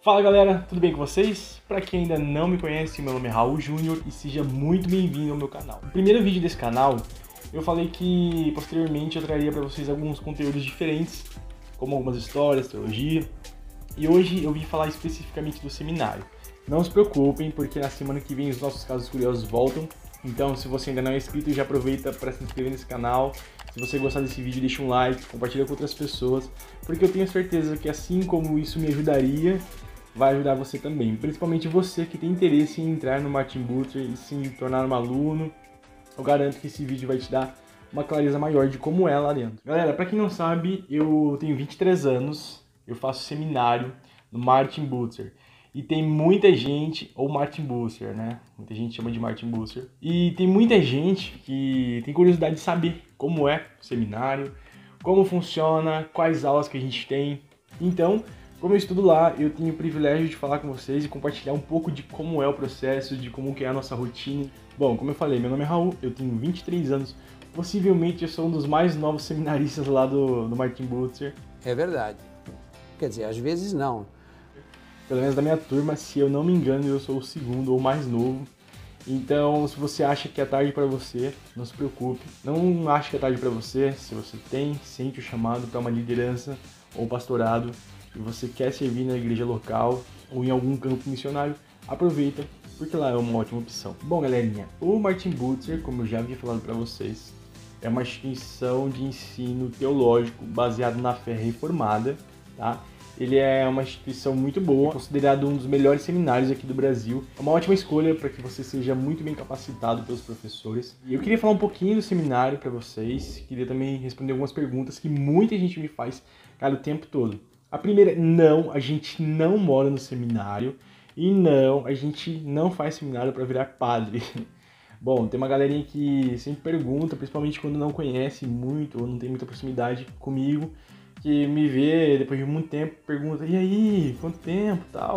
Fala galera, tudo bem com vocês? Para quem ainda não me conhece, meu nome é Raul Júnior e seja muito bem-vindo ao meu canal. No primeiro vídeo desse canal, eu falei que posteriormente eu traria para vocês alguns conteúdos diferentes, como algumas histórias, teologia, e hoje eu vim falar especificamente do seminário. Não se preocupem, porque na semana que vem os nossos casos curiosos voltam, então se você ainda não é inscrito, já aproveita para se inscrever nesse canal. Se você gostar desse vídeo, deixa um like, compartilha com outras pessoas, porque eu tenho certeza que assim como isso me ajudaria, vai ajudar você também, principalmente você que tem interesse em entrar no Martin Bucer e se tornar um aluno. Eu garanto que esse vídeo vai te dar uma clareza maior de como é lá dentro. Galera, para quem não sabe, eu tenho 23 anos, eu faço seminário no Martin Bucer. E tem muita gente, ou Martin Bucer, né? Muita gente chama de Martin Bucer. E tem muita gente que tem curiosidade de saber como é o seminário, como funciona, quais aulas que a gente tem. Então, como eu estudo lá, eu tenho o privilégio de falar com vocês e compartilhar um pouco de como é o processo, de como que é a nossa rotina. Bom, como eu falei, meu nome é Raul, eu tenho 23 anos, possivelmente eu sou um dos mais novos seminaristas lá do Martin Bucer. É verdade. Quer dizer, às vezes não. Pelo menos da minha turma, se eu não me engano, eu sou o segundo ou mais novo. Então, se você acha que é tarde para você, não se preocupe. Não ache que é tarde para você, se você sente o chamado para uma liderança ou pastorado, e você quer servir na igreja local ou em algum campo missionário, aproveita, porque lá é uma ótima opção. Bom, galerinha, o Martin Bucer, como eu já havia falado para vocês, é uma instituição de ensino teológico baseado na fé reformada, tá? Ele é uma instituição muito boa, considerado um dos melhores seminários aqui do Brasil. É uma ótima escolha para que você seja muito bem capacitado pelos professores. E eu queria falar um pouquinho do seminário para vocês, queria também responder algumas perguntas que muita gente me faz, cara, o tempo todo. A primeira, não, a gente não mora no seminário e não, a gente não faz seminário para virar padre. Bom, tem uma galerinha que sempre pergunta, principalmente quando não conhece muito ou não tem muita proximidade comigo, que me vê depois de muito tempo, pergunta, e aí, quanto tempo, tal,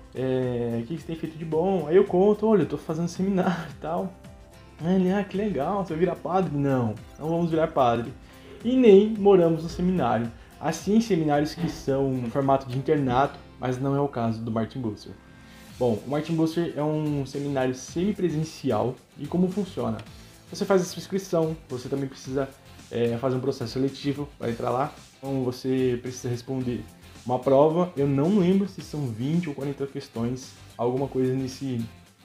o que você tem feito de bom? Aí eu conto, olha, eu tô fazendo seminário e tal. Aí ele, que legal, você vai virar padre? Não, não vamos virar padre. E nem moramos no seminário. Assim, seminários que são no formato de internato, mas não é o caso do Martin Bucer. Bom, o Martin Bucer é um seminário semipresencial e como funciona? Você faz a sua inscrição, você também precisa fazer um processo seletivo para entrar lá. Então você precisa responder uma prova, eu não lembro se são 20 ou 40 questões, alguma coisa nesse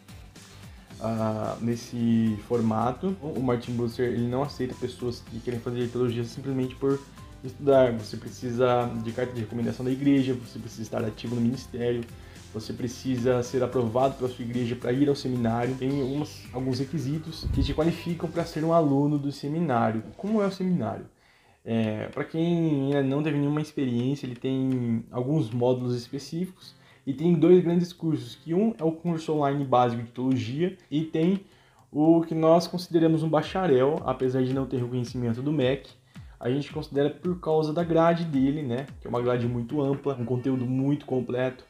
formato. O Martin Bucer ele não aceita pessoas que querem fazer teologia simplesmente por estudar. Você precisa de carta de recomendação da igreja, você precisa estar ativo no ministério, você precisa ser aprovado pela sua igreja para ir ao seminário. Tem alguns requisitos que te qualificam para ser um aluno do seminário. Como é o seminário? Para quem ainda não teve nenhuma experiência, ele tem alguns módulos específicos e tem dois grandes cursos, que um é o curso online básico de teologia e tem o que nós consideramos um bacharel, apesar de não ter reconhecimento do MEC. A gente considera por causa da grade dele, né? Que é uma grade muito ampla, um conteúdo muito completo.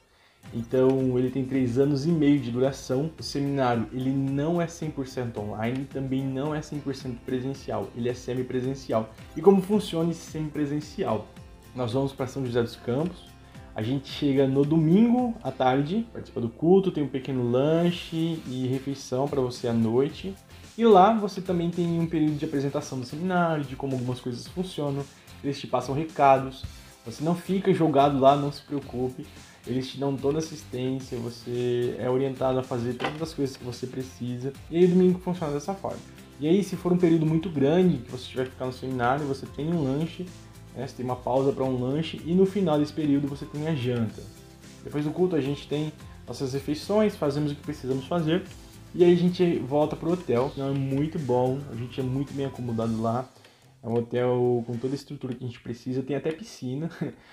Então ele tem 3 anos e meio de duração. O seminário ele não é 100% online, também não é 100% presencial, ele é semipresencial. E como funciona esse semipresencial? Nós vamos para São José dos Campos, a gente chega no domingo à tarde, participa do culto, tem um pequeno lanche e refeição para você à noite. E lá você também tem um período de apresentação do seminário, de como algumas coisas funcionam, eles te passam recados, você não fica jogado lá, não se preocupe, eles te dão toda a assistência, você é orientado a fazer todas as coisas que você precisa, e aí o domingo funciona dessa forma. E aí se for um período muito grande, que você tiver que ficar no seminário, você tem um lanche, né, você tem uma pausa para um lanche, e no final desse período você tem a janta. Depois do culto a gente tem nossas refeições, fazemos o que precisamos fazer, e aí a gente volta pro hotel, que é muito bom, a gente é muito bem acomodado lá. É um hotel com toda a estrutura que a gente precisa, tem até piscina,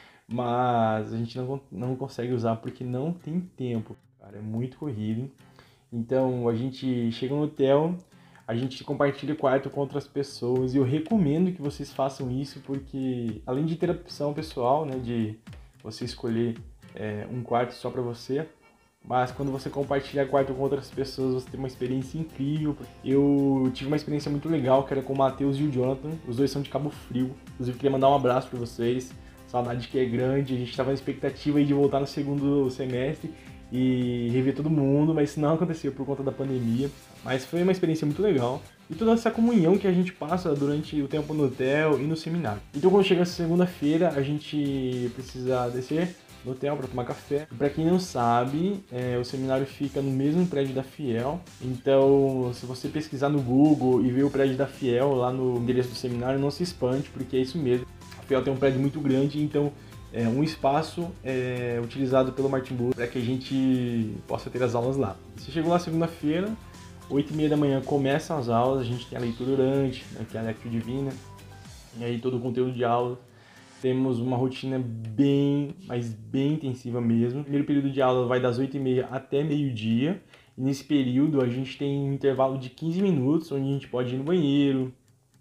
mas a gente não consegue usar porque não tem tempo, cara, é muito corrido. Então a gente chega no hotel, a gente compartilha o quarto com outras pessoas e eu recomendo que vocês façam isso porque além de ter a opção pessoal, né, de você escolher um quarto só para você, mas quando você compartilha quarto com outras pessoas, você tem uma experiência incrível. Eu tive uma experiência muito legal, que era com o Matheus e o Jonathan. Os dois são de Cabo Frio. Inclusive, queria mandar um abraço para vocês. saudade que é grande, a gente estava na expectativa aí de voltar no segundo semestre e rever todo mundo, mas isso não aconteceu por conta da pandemia. Mas foi uma experiência muito legal. E toda essa comunhão que a gente passa durante o tempo no hotel e no seminário. Então quando chega a segunda-feira, a gente precisa descer no hotel para tomar café. Para quem não sabe, o seminário fica no mesmo prédio da Fiel. Então, se você pesquisar no Google e ver o prédio da Fiel lá no endereço do seminário, não se espante, porque é isso mesmo. A Fiel tem um prédio muito grande, então um espaço utilizado pelo Martin Bucer para que a gente possa ter as aulas lá. Você chegou lá segunda-feira, 8h30 da manhã começam as aulas, a gente tem a leitura orante, né, que é a Lectio Divina, e aí todo o conteúdo de aula. Temos uma rotina bem intensiva mesmo. O primeiro período de aula vai das 8h30 até meio-dia. E nesse período a gente tem um intervalo de 15 minutos, onde a gente pode ir no banheiro,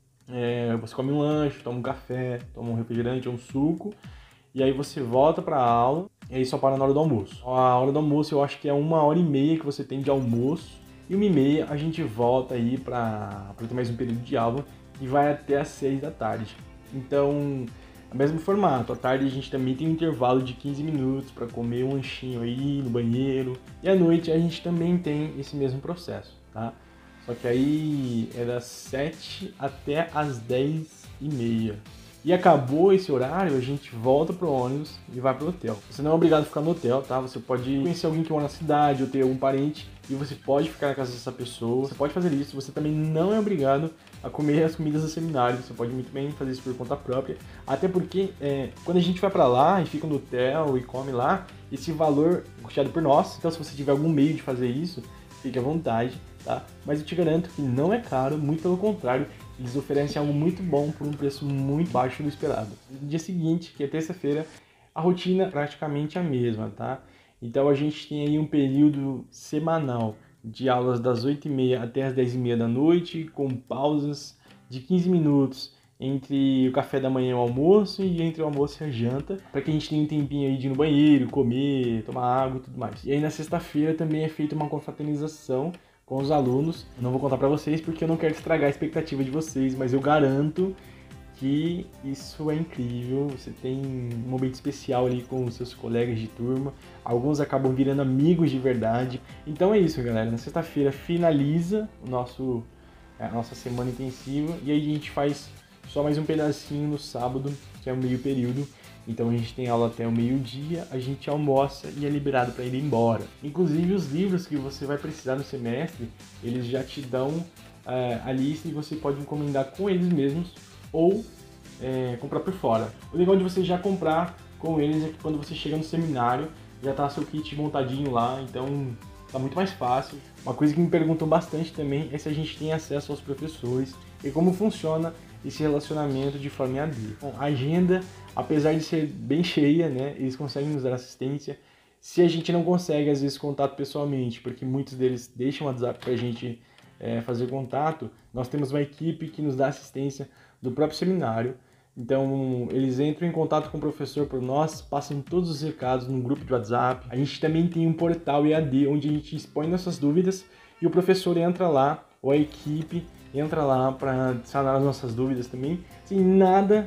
você come um lanche, toma um café, toma um refrigerante ou um suco, e aí você volta para a aula, e aí só para na hora do almoço. A hora do almoço eu acho que é 1h30 que você tem de almoço, e 1h30 a gente volta aí para ter mais um período de aula, e vai até às 6 da tarde. Então, é o mesmo formato. À tarde a gente também tem um intervalo de 15 minutos para comer um lanchinho aí no banheiro. E à noite a gente também tem esse mesmo processo, tá? Só que aí é das 7 até as 10h30. E acabou esse horário, a gente volta pro ônibus e vai pro hotel. Você não é obrigado a ficar no hotel, tá? Você pode conhecer alguém que mora na cidade ou ter algum parente e você pode ficar na casa dessa pessoa. Você pode fazer isso, você também não é obrigado a comer as comidas do seminário. Você pode muito bem fazer isso por conta própria. Até porque quando a gente vai pra lá e fica no hotel e come lá, esse valor é custeado por nós. Então se você tiver algum meio de fazer isso, fique à vontade, tá? Mas eu te garanto que não é caro, muito pelo contrário. Eles oferecem algo muito bom por um preço muito baixo do esperado. No dia seguinte, que é terça-feira, a rotina é praticamente a mesma, tá? Então a gente tem aí um período semanal de aulas das 8h30 até as 10h30 da noite, com pausas de 15 minutos entre o café da manhã e o almoço e entre o almoço e a janta, para que a gente tenha um tempinho aí de ir no banheiro, comer, tomar água e tudo mais. E aí na sexta-feira também é feita uma confraternização com os alunos. Eu não vou contar para vocês porque eu não quero estragar a expectativa de vocês, mas eu garanto que isso é incrível. Você tem um momento especial ali com os seus colegas de turma. Alguns acabam virando amigos de verdade. Então é isso, galera. Na sexta-feira finaliza a nossa semana intensiva e aí a gente faz só mais um pedacinho no sábado, que é o meio período. Então a gente tem aula até o meio-dia, a gente almoça e é liberado para ir embora. Inclusive os livros que você vai precisar no semestre, eles já te dão a lista e você pode encomendar com eles mesmos ou comprar por fora. O legal de você já comprar com eles é que quando você chega no seminário, já tá seu kit montadinho lá, então tá muito mais fácil. Uma coisa que me perguntam bastante também é se a gente tem acesso aos professores e como funciona esse relacionamento de forma EAD. Bom, a agenda, apesar de ser bem cheia, né, eles conseguem nos dar assistência. Se a gente não consegue, às vezes, contato pessoalmente, porque muitos deles deixam o WhatsApp para a gente fazer contato, nós temos uma equipe que nos dá assistência do próprio seminário. Então, eles entram em contato com o professor por nós, passam todos os recados no grupo de WhatsApp. A gente também tem um portal EAD, onde a gente expõe nossas dúvidas e o professor entra lá, ou a equipe entra lá para sanar as nossas dúvidas também. Assim, nada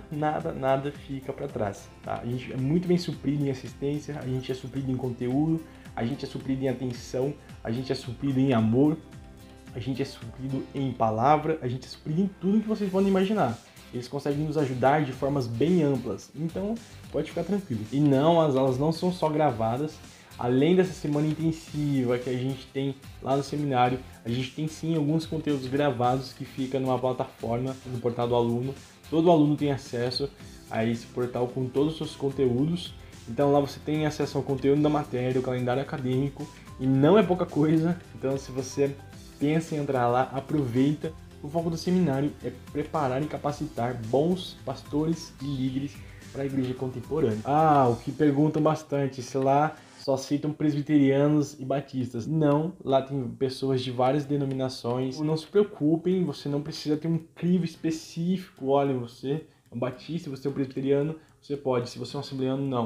fica para trás, tá? A gente é muito bem suprido em assistência, a gente é suprido em conteúdo, a gente é suprido em atenção, a gente é suprido em amor, a gente é suprido em palavra, a gente é suprido em tudo que vocês podem imaginar. Eles conseguem nos ajudar de formas bem amplas, então pode ficar tranquilo. E não, as aulas não são só gravadas. Além dessa semana intensiva que a gente tem lá no seminário, a gente tem sim alguns conteúdos gravados que ficam numa plataforma no portal do aluno. Todo aluno tem acesso a esse portal com todos os seus conteúdos. Então lá você tem acesso ao conteúdo da matéria, o calendário acadêmico, e não é pouca coisa. Então se você pensa em entrar lá, aproveita. O foco do seminário é preparar e capacitar bons pastores e líderes para a igreja contemporânea. O que perguntam bastante, se lá só aceitam presbiterianos e batistas. Não, lá tem pessoas de várias denominações. Não se preocupem, você não precisa ter um crivo específico. Olha, você é um batista, você é um presbiteriano, você pode. Se você é um assembleano, não.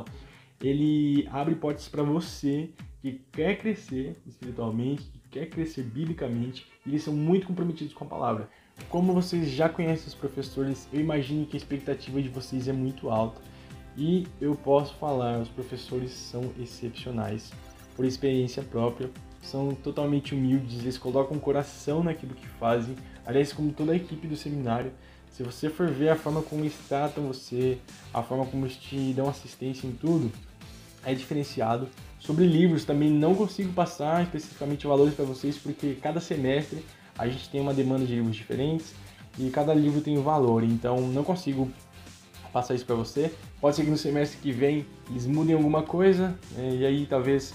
Ele abre portas para você que quer crescer espiritualmente, que quer crescer biblicamente, e eles são muito comprometidos com a palavra. Como vocês já conhecem os professores, eu imagino que a expectativa de vocês é muito alta. E eu posso falar, os professores são excepcionais, por experiência própria, são totalmente humildes, eles colocam coração naquilo que fazem, aliás, como toda a equipe do seminário. Se você for ver a forma como eles tratam você, a forma como eles te dão assistência em tudo, é diferenciado. Sobre livros, também não consigo passar especificamente valores para vocês, porque cada semestre a gente tem uma demanda de livros diferentes e cada livro tem um valor, então não consigo passar isso para você. Pode ser que no semestre que vem eles mudem alguma coisa, e aí talvez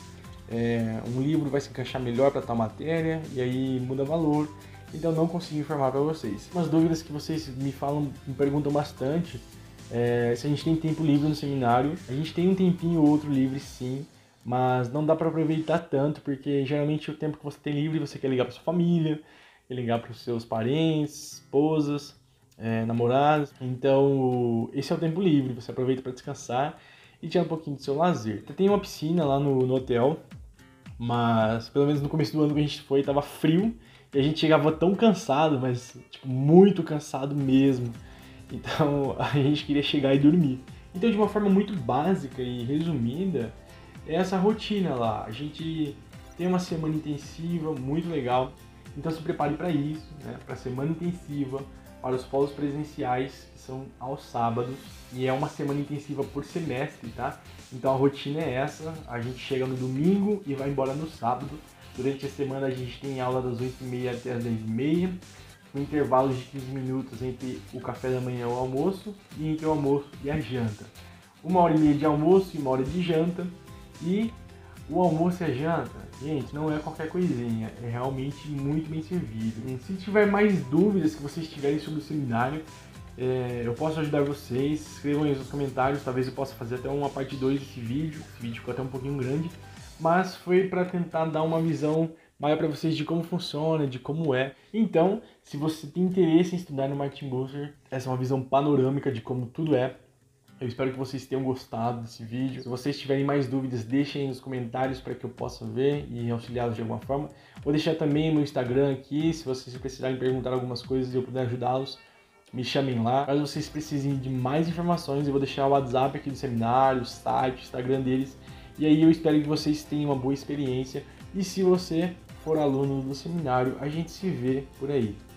um livro vai se encaixar melhor para tal matéria, e aí muda valor, então não consigo informar para vocês. Umas dúvidas que vocês me perguntam bastante, se a gente tem tempo livre no seminário. A gente tem um tempinho ou outro livre sim, mas não dá para aproveitar tanto, porque geralmente o tempo que você tem livre você quer ligar para sua família, quer ligar para os seus parentes, esposas, namorados. Então esse é o tempo livre, você aproveita para descansar e tirar um pouquinho do seu lazer. Tem uma piscina lá no hotel, mas pelo menos no começo do ano que a gente foi estava frio e a gente chegava tão cansado, mas tipo, muito cansado mesmo. Então a gente queria chegar e dormir. Então, de uma forma muito básica e resumida, é essa rotina lá. A gente tem uma semana intensiva muito legal, então se prepare para isso, né? Para a semana intensiva, para os polos presenciais, que são aos sábados, e é uma semana intensiva por semestre, tá? Então a rotina é essa, a gente chega no domingo e vai embora no sábado. Durante a semana a gente tem aula das 8h30 até as 10h30, com intervalos de 15 minutos entre o café da manhã e o almoço, e entre o almoço e a janta. 1h30 de almoço e 1 hora de janta, e o almoço e a janta, gente, não é qualquer coisinha, é realmente muito bem servido. E se tiver mais dúvidas que vocês tiverem sobre o seminário, eu posso ajudar vocês, escrevam aí nos comentários, talvez eu possa fazer até uma parte 2 desse vídeo. Esse vídeo ficou até um pouquinho grande, mas foi para tentar dar uma visão maior para vocês de como funciona, de como é. Então, se você tem interesse em estudar no Martin Bucer, essa é uma visão panorâmica de como tudo é. Eu espero que vocês tenham gostado desse vídeo. Se vocês tiverem mais dúvidas, deixem aí nos comentários para que eu possa ver e auxiliá-los de alguma forma. Vou deixar também o meu Instagram aqui, se vocês precisarem perguntar algumas coisas e eu puder ajudá-los, me chamem lá. Caso vocês precisem de mais informações, eu vou deixar o WhatsApp aqui do seminário, o site, o Instagram deles. E aí eu espero que vocês tenham uma boa experiência. E se você for aluno do seminário, a gente se vê por aí.